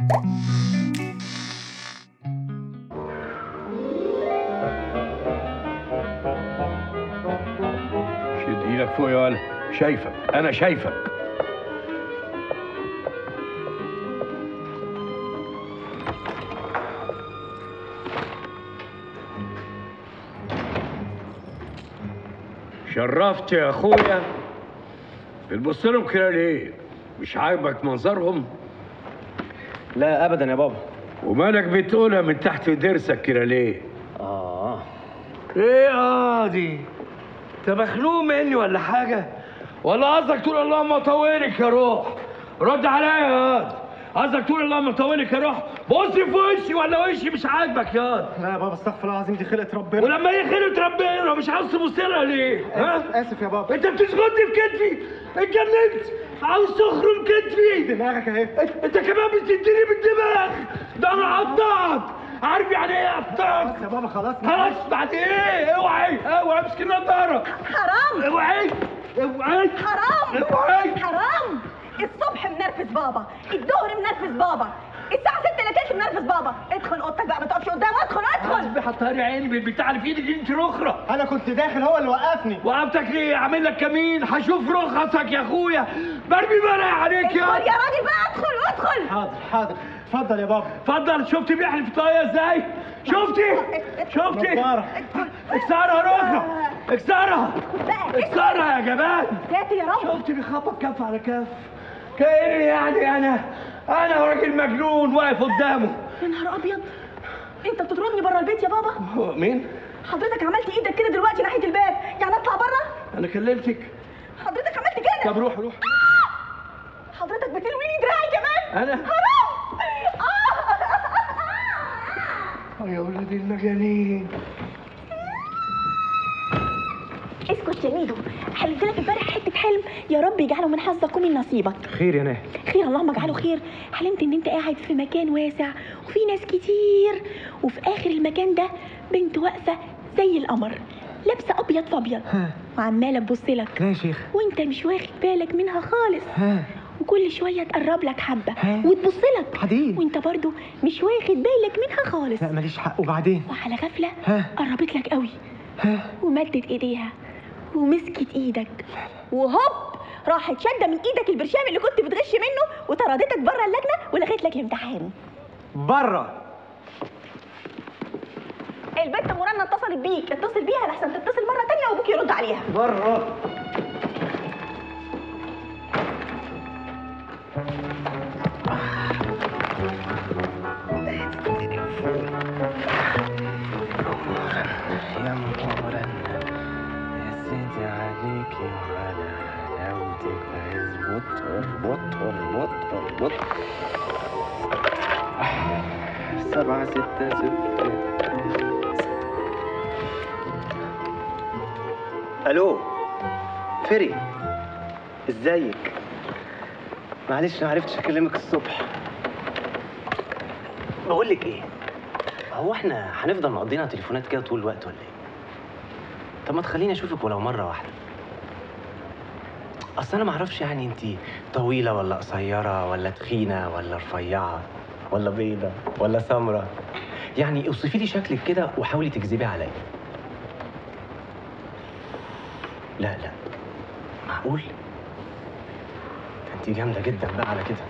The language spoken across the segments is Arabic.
شد ايدك فوق يا ولد، شايفك انا شايفك. شرفت يا اخويا. بتبص لهم كده ليه؟ مش عاجبك منظرهم؟ لا ابدا يا بابا. ومالك بتقولها من تحت ضرسك كده ليه؟ ايه دي؟ انت مخنوق مني ولا حاجه؟ ولا قصدك تقول اللهم طولك يا روح؟ رد عليا يا واد. قصدك تقول اللهم طولك يا روح؟ بص في وشي ولا وشي مش عاجبك يا واد؟ لا يا بابا استغفر الله العظيم، دي خلقه ربنا. ولما هي خلقه ربنا مش عاوز تبص لها ليه؟ اسف يا بابا. انت بتسكتني في كتفي؟ اتجننت؟ عاوز تخرم كتفي؟ دماغك اهي. انت كمان بتديني بالدماغ؟ ده انا هقطعك. عارف يعني ايه اقطعك؟ خلاص يا بابا خلاص. خلاص بعد ايه؟ اوعي امسك النضاره. حرام. اوعي حرام. اوعي. حرام. الصبح منرفز بابا، الظهر منرفز بابا، الساعة 6 الا تلت منرفز بابا. ادخل اوضتك بقى، ما تقفش قدامه. ادخل. قصدي حطها عيني بالبتاع اللي في ايدك دي، انت الاخرى. انا كنت داخل هو اللي وقفني. وقفتك ليه؟ اعمل لك كمين، هشوف رخصك يا اخويا. برمي مرق عليك يا ادخل يا راجل بقى. ادخل. حاضر. اتفضل يا بابا. اتفضل. شفتي بيحلف طايه ازاي؟ شفتي؟ اكسرها يا رخرة. اكسرها يا جبان. ساتر يا رب. شفتي بيخبط كف على كف؟ كأني يعني انا راجل مجنون واقف قدامه. يا نهار ابيض، انت بتطردني بره البيت يا بابا؟ مين؟ حضرتك عملت ايدك كده دلوقتي ناحيه الباب، يعني اطلع بره؟ انا كلمتك. حضرتك عملت كده. طب روح. حضرتك بتلويني دراعي كمان. انا حرام. يا ولدي المجانين. اسكت يا ميدو، حلمت لك امبارح حته حلم، يا رب يجعله من حظك ومن نصيبك. خير يا ناهي؟ خير، اللهم اجعله خير. حلمت ان انت قاعد في مكان واسع وفي ناس كتير، وفي اخر المكان ده بنت واقفه زي القمر، لابسه ابيض في ابيض وعماله تبص لك. لا يا شيخ. وانت مش واخد بالك منها خالص. وكل شويه تقرب لك حبه وتبص لك حديد، وانت برضو مش واخد بالك منها خالص. لا ماليش حق. وبعدين وعلى غفله قربت لك قوي ومدت ايديها ومسكت ايدك، وهوب راحت شاده من ايدك البرشام اللي كنت بتغش منه وطردتك بره اللجنه ولغيت لك الامتحان. بره. البنت مرنة اتصلت بيك، اتصل بيها لحسن تتصل مره تانية وابوك يرد عليها. بره. اربط 7 6 0. الو فري، ازيك؟ معلش ما عرفتش اكلمك الصبح. بقول لك ايه، هو احنا هنفضل مقضينا تليفونات كده طول الوقت ولا ايه؟ طب ما تخليني اشوفك ولو مره واحده. اصل انا ما اعرفش يعني انت طويله ولا قصيره ولا تخينه ولا رفيعه ولا بيضه ولا سمراء، يعني اوصفي لي شكلك كده وحاولي تكذبي عليا. لا معقول؟ انت جامده جدا بقى على كده.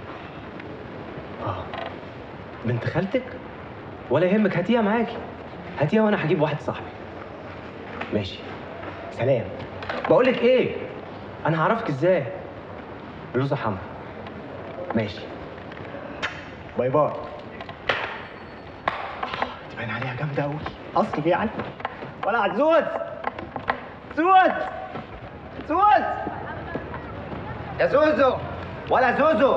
بنت خالتك؟ ولا يهمك، هاتيها معاكي، هاتيها وانا هجيب واحد صاحبي. ماشي، سلام. بقول لك ايه، انا هعرفك ازاي؟ بلوزه حمرا. ماشي، باي باي. تبين عليها جامده قوي اصلي يعني. ولا عزوز يا زوزو، ولا زوزو.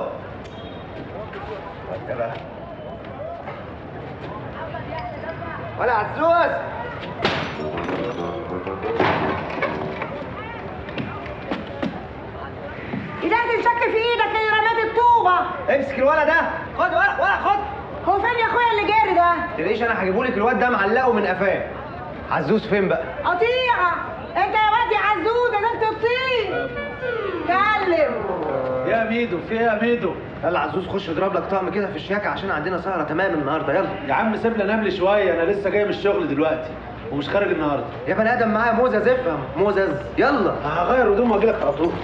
ولا عزوز. ايدك الشك في ايدك اللي رميت الطوبه. امسك الولد ده، خد ولا خد. هو فين يا اخويا اللي جاري ده؟ تلاقيش انا هجيبهولك، الواد ده معلقه من قفاه. عزوز فين بقى؟ قطيعه. انت يا واد يا عزوز يا زفت الطين. كلم. يا ميدو في ايه يا ميدو؟ يلا عزوز خش اضرب لك طقم كده في الشياكه عشان عندنا سهره تمام النهارده. يلا يا عم سيبنا ننام لي شويه، انا لسه جاي من الشغل دلوقتي ومش خارج النهارده. يا بني ادم معايا موزز، افهم موزز. يلا هغير هدوم واجي لك على طول.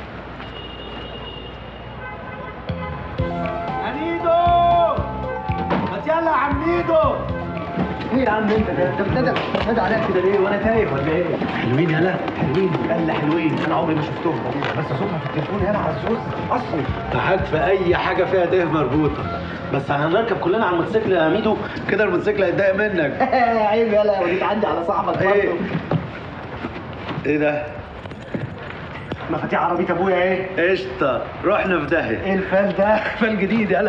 يا ميدو ما يلا يا عم ميدو. ايه يا عم انت بتنادى عليا كده ليه وانا تايه ولا ايه؟ حلوين يلا حلوين يلا حلوين، انا عمري ما شفتهم بس صوتها في التليفون يلا عزوز اصلي. معاك في اي حاجه فيها ده مربوطه، بس هنركب كلنا على الموتوسيكل يا ميدو كده الموتوسيكل هيتضايق منك. عيب يلا ودي تعدي على صاحبك ايه برضه. ايه ده؟ مفاتيح عربيه ابويا ايه؟ قشطه رحنا في داهيه. ايه الفال ده؟ فال جديد يلا.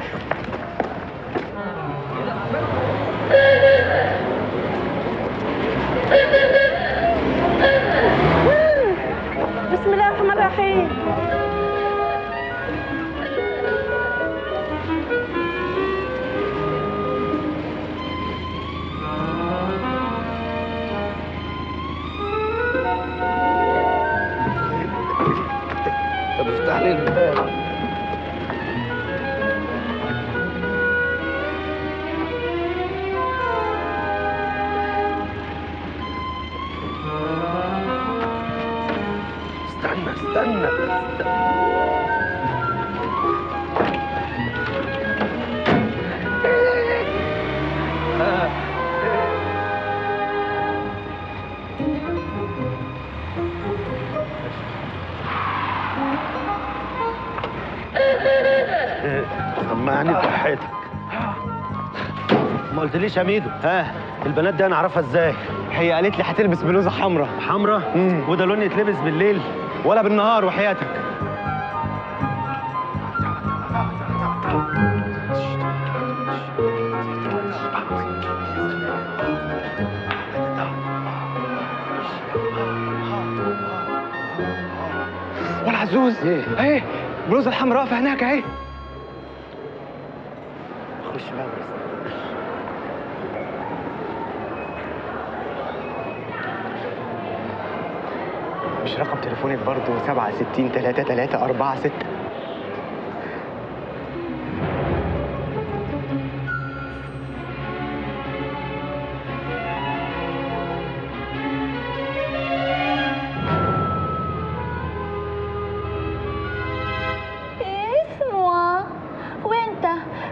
بسم الله الرحمن الرحيم. طب افتح لي الباب. استنى سمعني فرحتك. ما قلتليش يا ميدو، ها البنات دي انا اعرفها ازاي؟ هي قالت لي هتلبس بلوزه حمراء. حمرا؟ وده لون يتلبس بالليل ولا بالنهار وحياتك. ولا عزوز اهي البلوزه الحمراء في هناك اهي. خش بقى مش رقم تليفونك برضه 673346؟ اسمه وانت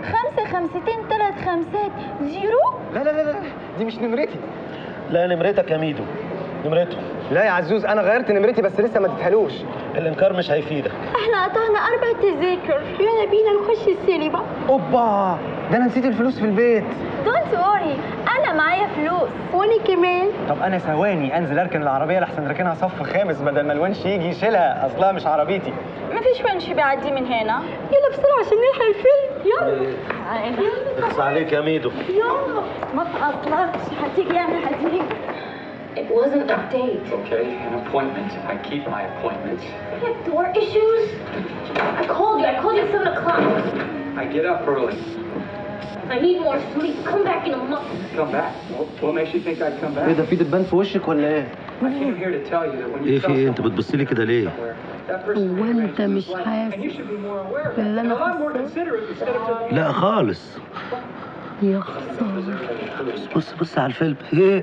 553550. لا دي مش نمرتي. لا نمرتك يا ميدو، نمرته. لا يا عزوز انا غيرت نمرتي بس لسه ما اديتهالوش. الانكار مش هيفيدك. احنا قطعنا 4 تذاكر، يلا بينا نخش السينما. اوبا ده انا نسيت الفلوس في البيت. دونت وري انا معايا فلوس وانا كمان. طب انا ثواني انزل اركن العربيه لحسن راكنها صف خامس بدل ما الونش يجي يشيلها، اصلها مش عربيتي. مفيش ونش بيعدي من هنا. يلا بسرعه عشان نلحق الفيلم. يلا اخص عليك يا ميدو. يلا ما تعطلش، هتيجي يعني هتيجي. It wasn't a date. Okay, an appointment. I keep my appointments. You have door issues? I called you at 7 o'clock. I get up early. I need more sleep. Come back in a month. Come back. What makes you think I'd come back? ايه ده في دبان في وشك ولا ايه؟ I came here to tell you that when you ايه tell في ايه؟ انت someone بتبص لي كده ليه؟ somewhere, that person هو انت مش and you حاسس should be more aware of باللي that. انا A lot more حاساه؟ considerate instead of just لا خالص. يا خساره. بص على الفيلم. هي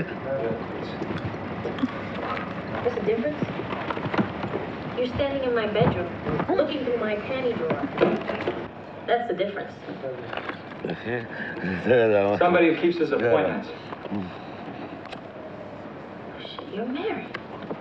What's the difference? You're standing in my bedroom, looking through my panty drawer. That's the difference. somebody who keeps his appointments. You're married.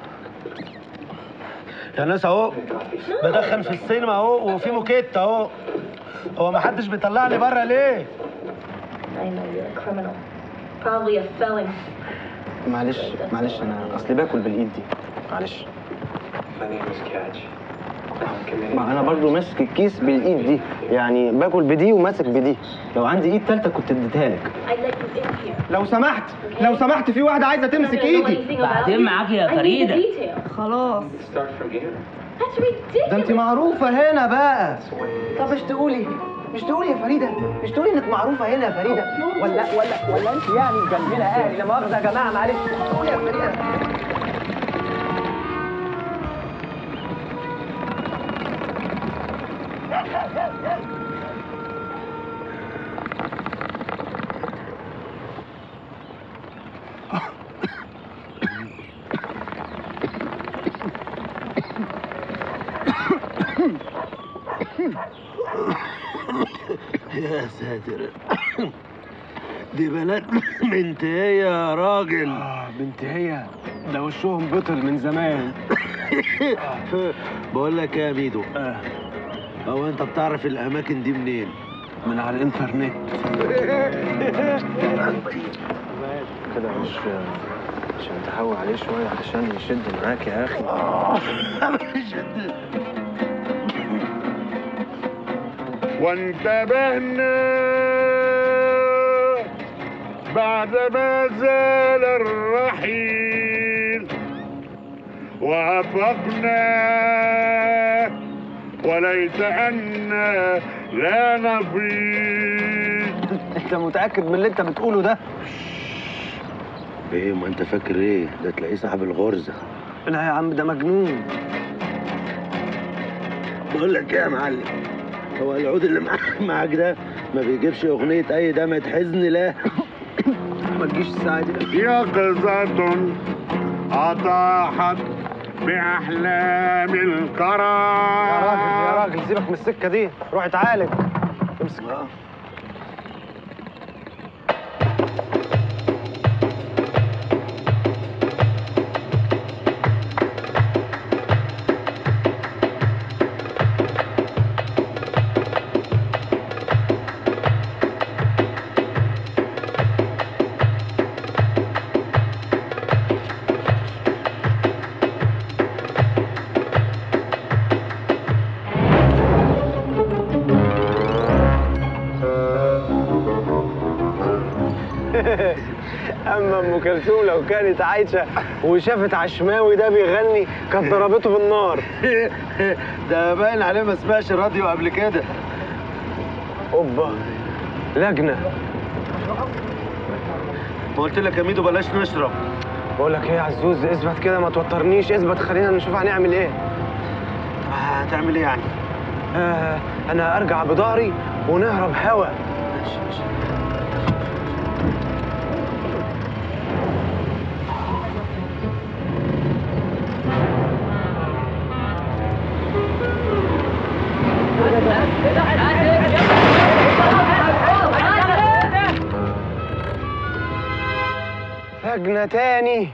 يا ناس اهو بدخن في السينما اهو وفي موكيت اهو. هو ما حدش بيطلعني بره ليه؟ I know you're a criminal. Probably a felon. معلش انا اصلي باكل بالايد دي. معلش. My name is Catch. ما انا برضو ماسك الكيس بالايد دي، يعني باكل بدي وماسك بدي. لو عندي ايد تالتة كنت اديتها لك. I let you in here. لو سمحت في واحدة عايزة تمسك ايدي. بعدين معاك يا فريدة. خلاص Start from here. That's ridiculous. ده انت معروفة هنا بقى. طب مش تقولي يا فريدة، مش تقولي انك معروفة هنا يا فريدة، ولا انت يعني مجننة اهلي؟ لا مؤاخذة يا جماعة معلش. قولي يا فريدة. يا ساتر. دي بنات منتهية يا راجل. بنت هي ده وشهم بطل من زمان. بقول لك ايه يا ميدو، هو انت بتعرف الاماكن دي منين؟ من على الانترنت. كده عشان تهوي عليه شويه عشان يشد معاك يا اخي. وانتبهنا بعدما زال الرحيل وافقنا وليس أنا لا نفيد. انت متاكد من اللي انت بتقوله ده؟ ايه ما انت فاكر ايه؟ ده تلاقيه صاحب الغرزه. لا يا عم ده مجنون. بقول لك ايه يا معلم، هو العود اللي معاك ده ما بيجيبش اغنيه اي دمعة حزن؟ لا ما تجيش الساعه دي. يقظة أطاحت بأحلام الكرى. يا راجل سيبك من السكه دي، روح اتعالج. امسك. اما ام كلثوم لو كانت عايشه وشافت عشماوي ده بيغني كانت ضربته بالنار. ده باين عليه ما سمعش راديو قبل كده. اوبا لجنه. قلت لك يا ميدو بلاش نشرب. بقول لك ايه يا عزوز، اثبت كده ما توترنيش، اثبت خلينا نشوف هنعمل ايه. هتعمل ايه يعني؟ انا ارجع بضهري ونهرب هوا. ماشي. لجنه تاني.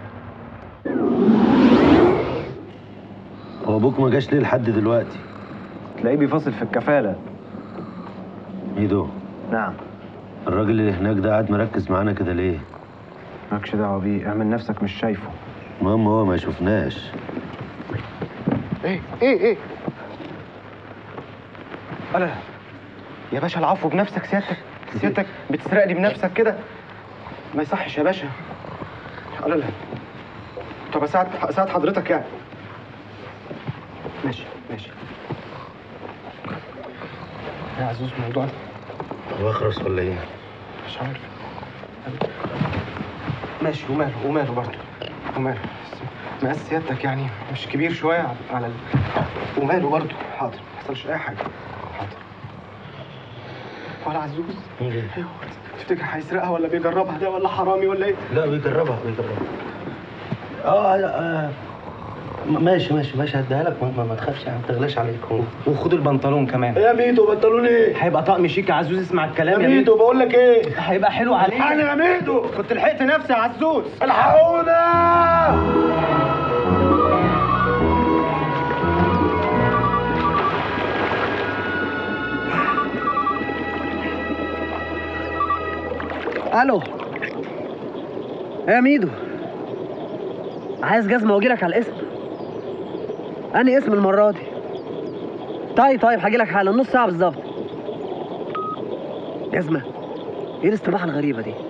هو ابوك ما جاش ليه لحد دلوقتي؟ تلاقيه بيفاصل في الكفاله. ميدو. نعم. الراجل اللي هناك ده قاعد مركز معانا كده ليه؟ مالكش دعوه بيه، اعمل نفسك مش شايفه. المهم هو ما شفناش. ايه انا يا باشا العفو بنفسك. سيادتك بتسرقني بنفسك كده، ما يصحش يا باشا. لا طب اساعد حضرتك يعني. ماشي يا عزوز. موضوع هو اخرس ولا ايه؟ مش عارف. ماشي. وماله برضه وماله. مقاس سيادتك يعني مش كبير شويه على وماله برضه. حاضر ما حصلش اي حاجه. حاضر. ولا عزوز تفتكر هيسرقها ولا بيجربها ده ولا حرامي ولا ايه؟ لا بيجربها. ماشي هديها لك. ما تخافش يعني، ما تغلاش عليك. وخد البنطلون كمان. يا ميدو بنطلون ايه؟ هيبقى طقم شيك يا عزوز. اسمع الكلام يا ميدو بقول لك ايه؟ هيبقى حلو عليك. انا يا ميدو كنت لحقت نفسي يا عزوز. الحقونا. الو يا ميدو، عايز جزمه واجيلك على الاسم. انهي اسم المره دي؟ طيب هجيلك حالا، نص ساعه بالظبط. جزمه؟ ايه الاستباحه الغريبه دي؟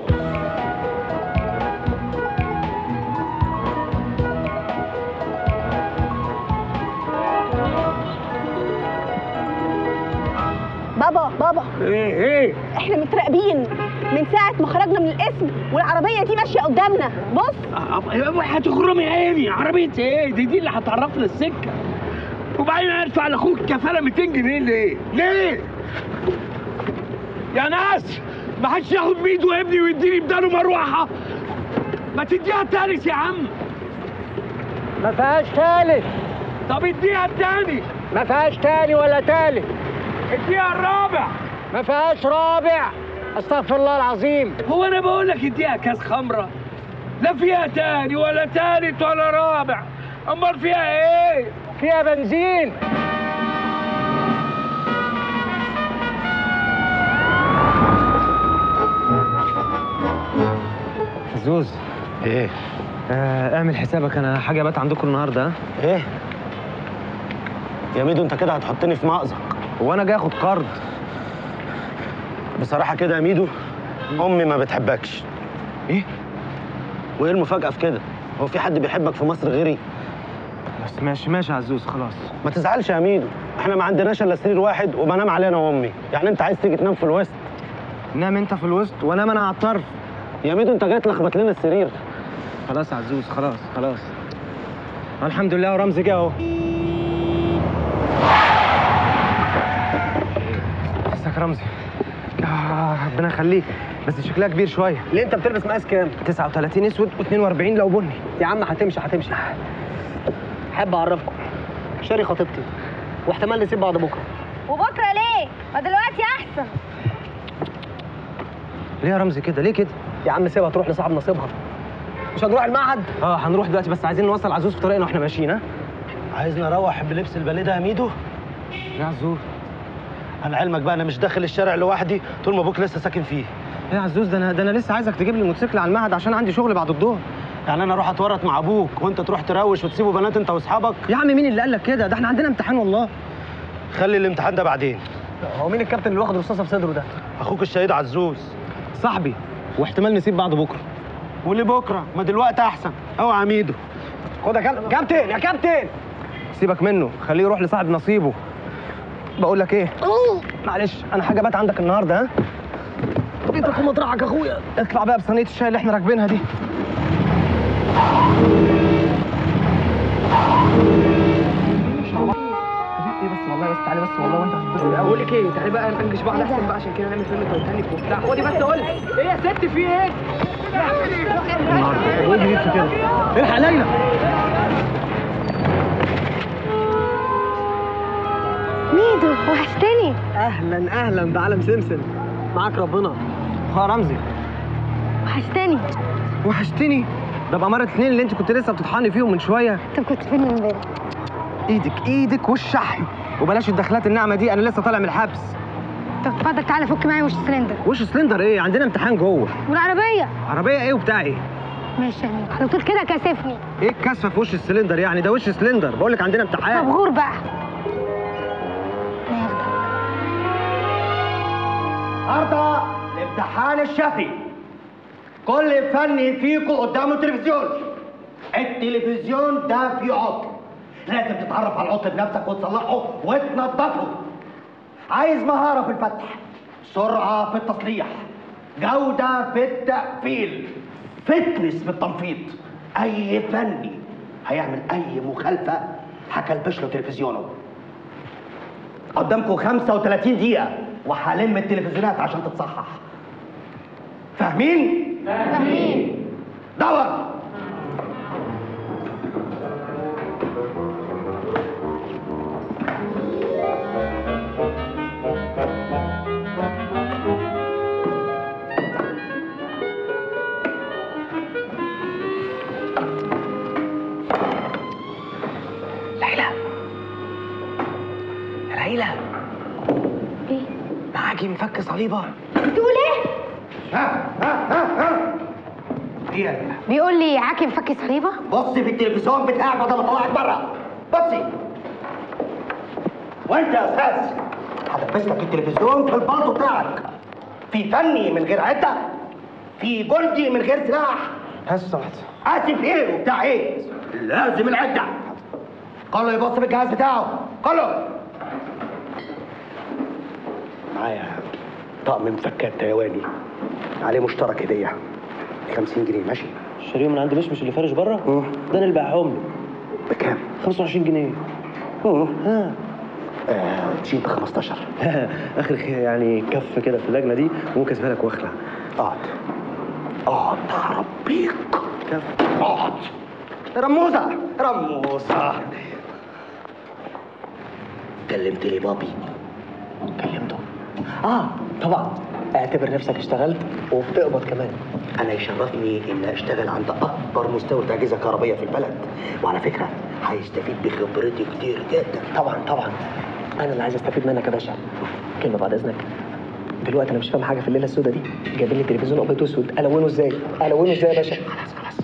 بابا ايه احنا متراقبين من ساعة ما خرجنا من القسم والعربية دي ماشية قدامنا. بص هتخرمي عيني. عربية ايه دي اللي هتعرفنا السكة. وبعدين ادفع لاخوك كفالة 200 جنيه ليه؟ يا ناس ما حدش ياخد ميدو ابني ويديني بداله مروحة. ما تديها التالت يا عم. ما فيهاش تالت. طب اديها التاني. ما فيهاش تاني ولا تالت. اديها الرابع. ما فيهاش رابع. استغفر الله العظيم. هو انا بقول لك اديها كاس خمره؟ لا فيها تاني ولا تالت ولا رابع، امال فيها ايه؟ فيها بنزين. زوز. ايه؟ اعمل حسابك، انا حاجه بات عندكم النهارده. ها؟ ايه؟ يا ميدو انت كده هتحطني في مأزق. وانا جاي اخد قرض. بصراحة كده يا ميدو، أمي ما بتحبكش. ايه؟ وإيه المفاجأة في كده؟ هو في حد بيحبك في مصر غيري؟ بس ماشي ماشي يا عزوز، خلاص. ما تزعلش يا ميدو، احنا ما عندناش إلا سرير واحد وبنام عليه أنا وأمي، يعني أنت عايز تيجي تنام في الوسط؟ نام انت في الوسط وانام انا على الطرف. يا ميدو أنت جاي تلخبط لنا السرير. خلاص يا عزوز، خلاص خلاص. الحمد لله ورمزي جه اهو. ازيك يا رمزي؟ ربنا يخليك، بس شكلها كبير شويه. ليه انت بتلبس مقاس كام؟ 39 اسود و42 لو بني. يا عم هتمشي هتمشي. احب اعرفكم، شاري خطيبتي واحتمال نسيب بعض بكره. وبكره ليه؟ ما دلوقتي احسن. ليه يا رمزي كده؟ ليه كده؟ يا عم سيبها تروح لصاحب نصيبها. مش هنروح المعهد؟ هنروح دلوقتي، بس عايزين نوصل عزوز في طريقنا واحنا ماشيين. ها؟ عايزني أروح بلبس الباليه ده يا ميدو؟ يا عزوز. أنا علمك بقى أنا مش داخل الشارع لوحدي طول ما أبوك لسه ساكن فيه. يا عزوز، ده انا لسه عايزك تجيب لي الموتوسيكل على المعهد عشان عندي شغل بعد الظهر. يعني أنا أروح أتورط مع أبوك وأنت تروح تروش وتسيبوا بنات أنت وأصحابك؟ يا عم مين اللي قال لك كده؟ ده احنا عندنا امتحان والله. خلي الامتحان ده بعدين. هو مين الكابتن اللي واخد رصاصه في صدره ده؟ أخوك الشهيد عزوز صاحبي، واحتمال نسيب بعض بكره. وليه بكرة؟ ما دلوقتي أحسن. أوعى يا ميدو. خد يا كابتن يا كابتن. سيبك منه، خليه يروح لصاحب نصيبه. بقول لك ايه؟ معلش انا حاجه بات عندك النهارده. ها؟ بيتك في مطرحك يا اخويا. اطلع بقى بصينيه الشاي اللي احنا راكبينها دي. ايه بس والله، بس تعالي بس والله وانت هتتبسط قوي. بقول لك ايه، تعالي بقى ننجش بعض احسن بقى، عشان كده نعمل فيلم تايتانيك وبتاع. خدي بس اقول لك ايه يا ست، في ايه؟ النهارده وايه جديد في كده؟ الحق ليلى. ميدو وحشتني. اهلا اهلا بعالم سمسم، معاك ربنا. اخويا رمزي وحشتني. وحشتني. ده بأمارة اتنين اللي انت كنت لسه بتطحني فيهم من شويه. طب كنت فين من امبارح؟ ايدك والشحم، وبلاش الدخلات الناعمه دي، انا لسه طالع من الحبس. طب اتفضل تعالى فك معايا وش السلندر. وش سلندر ايه؟ عندنا امتحان جوه. والعربيه؟ عربيه ايه وبتاع ايه؟ ماشي يا ميدو، على طول كده كاسفني. ايه الكسفه في وش السلندر يعني؟ ده وش سلندر، بقول لك عندنا امتحان. طب غور بقى. النهارده الامتحان الشفوي. كل فني فيكم قدامه تلفزيون. التلفزيون ده فيه عطل، لازم تتعرف على العطل بنفسك وتصلحه وتنظفه. عايز مهارة في الفتح، سرعة في التصليح، جودة في التقفيل، فتنس في التنفيض. أي فني هيعمل أي مخالفة هكلبش له تلفزيونه. قدامكم 35 دقيقة وهلم التلفزيونات عشان تتصحح. فاهمين؟ فاهمين. دور. ليلى. ايه؟ معاكي مفك صليبه. بتقول ايه؟ ايه؟ بيقول لي عاكي مفك صليبه؟ بصي في التلفزيون بتاعك بدل ما اطلعك بره. بصي. وانت يا استاذ هلبس لك التلفزيون في البلطو بتاعك. في فني من غير عده، في جندي من غير سلاح. بس سمحت. اسف ايه وبتاع ايه؟ لازم العده. كله يبص في الجهاز بتاعه، كله. معايا طقم مفكات تايواني عليه مشترك هديه 50 جنيه. ماشي؟ شاريهم من عند مش اللي فارش بره؟ ده انا اللي باعهم له. بكام؟ 25 جنيه. ها تشيل ب 15. اخر يعني كف كده في اللجنه دي وممكن اسيبها لك واخلع. اقعد هربيك. كف. اقعد. رموزه. كلمت لي بابي. كلمته. طبعا اعتبر نفسك اشتغلت وبتقبض كمان. انا يشرفني ان اشتغل عند اكبر مستورد اجهزه كهربائيه في البلد، وعلى فكره هيستفيد بخبرتي كتير جدا. طبعا انا اللي عايز استفيد منك يا باشا. كلمه بعد اذنك، دلوقتي انا مش فاهم حاجه في الليله السوداء دي، جايبين لي تلفزيون ابيض واسود، الونه ازاي يا باشا؟ خلاص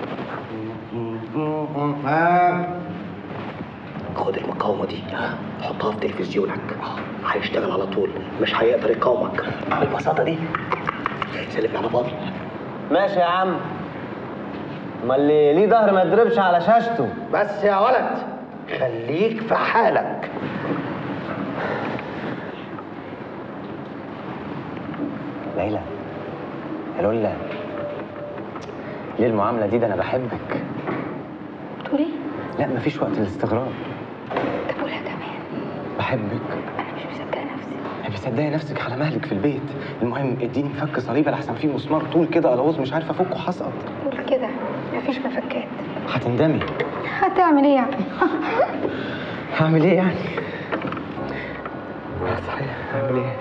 خد المقاومه دي حطها في تلفزيونك، هيشتغل على طول، مش هيقدر يقاومك بالبساطه دي. سلمني على بابي. ماشي يا عم. ما اللي ليه ظهر ما يضربش على شاشته. بس يا ولد خليك في حالك. ليلى يا لولا، ليه المعامله دي؟ ده انا بحبك. بتقول ايه؟ لا مفيش وقت للاستغراب. طب قولها كمان. بحبك. انا مش مصدقه نفسي. بتصدقي نفسك على مهلك في البيت. المهم اديني مفك صليبه لحسن فيه مسمار طول كده الغوص مش عارفه افكه حسقط. قول كده مفيش مفكات. هتندمي. هتعمل ايه يعني؟ هعمل ايه يعني؟ صحيح هعمل ايه؟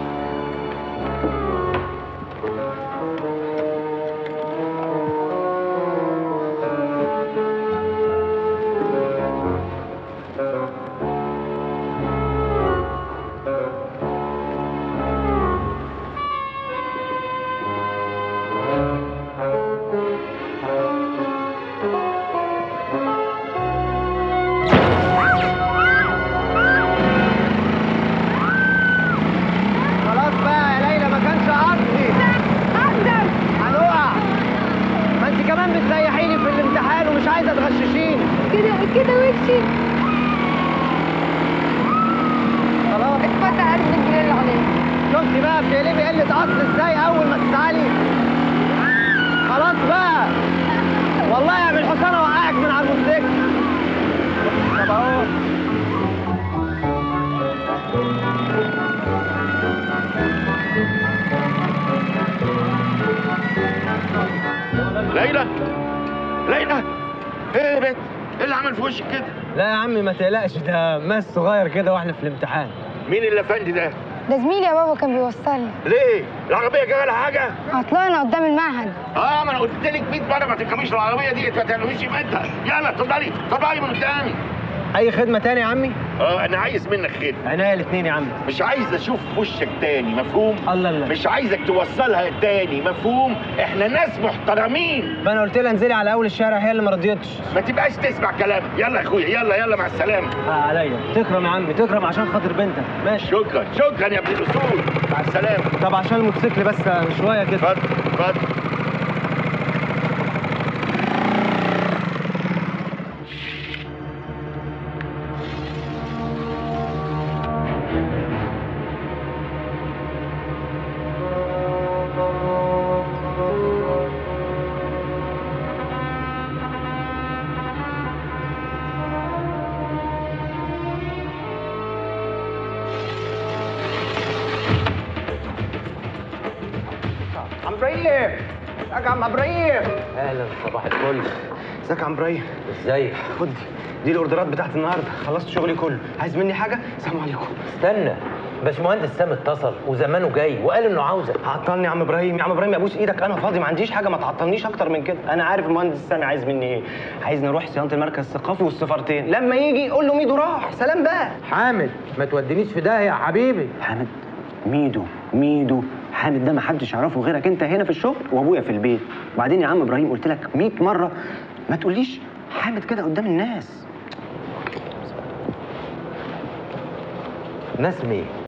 كده وشي خلاص اتفتح 1000 جنيه اللي عليك. شفتي بقى بتقلبي قلة أصل ازاي أول ما تسعلي؟ خلاص بقى والله يا بالحصان اوقعك من على الموتوسيكل. طب اهو ليلى ليلى، ايه يا بنت؟ ايه اللي عمل في وشك كده؟ لا يا عمي ما تقلقش، ده ماس صغير كده واحنا في الامتحان. مين اللي فندي ده؟ ده زميلي يا بابا كان بيوصلني. ليه؟ العربية جايه لها حاجة؟ طلعنا قدام المعهد. ما انا قلت لك 100 مرة ما تركبيش العربية دي، ما تعمليش قيمتها. يلا اتفضلي اتفضلي من قدامي. أي خدمة تاني يا عمي؟ انا عايز منك خدمة. عينيا الاتنين يا عمي. مش عايز اشوف وشك تاني، مفهوم؟ الله مش عايزك توصلها تاني، مفهوم؟ احنا ناس محترمين. ما انا قلت لها انزلي على اول الشارع، هي اللي ما رضيتش. ما تبقاش تسمع كلامي. يلا يا اخويا يلا مع السلامة. عليا تكرم يا عمي، تكرم عشان خاطر بنتك. ماشي شكرا يا ابن الاصول. مع السلامة. طب عشان الموتوسيكل بس شوية كده. اتفضل. عم ابراهيم، ازيك يا عم ابراهيم؟ اهلا صباح الفل. ازيك يا عم ابراهيم؟ ازيك؟ خد دي الاوردرات بتاعت النهارده، خلصت شغلي كله، عايز مني حاجه؟ سلام عليكم. استنى، باشمهندس سام اتصل وزمانه جاي وقال انه عاوزك. عطلني يا عم ابراهيم، يا عم ابراهيم ابوس ايدك، انا فاضي ما عنديش حاجه، ما تعطلنيش اكتر من كده. انا عارف المهندس سامي عايز مني ايه، عايز نروح صيانه المركز الثقافي والسفارتين، لما يجي قول له ميدو راح. سلام بقى. حامد ما تودينيش في داهيه يا حبيبي. حامد؟ ميدو حامد ده ما حدش يعرفه غيرك انت هنا في الشغل وابويا في البيت. وبعدين يا عم ابراهيم قلت لك 100 مره ما تقوليش حامد كده قدام الناس. ناس مين؟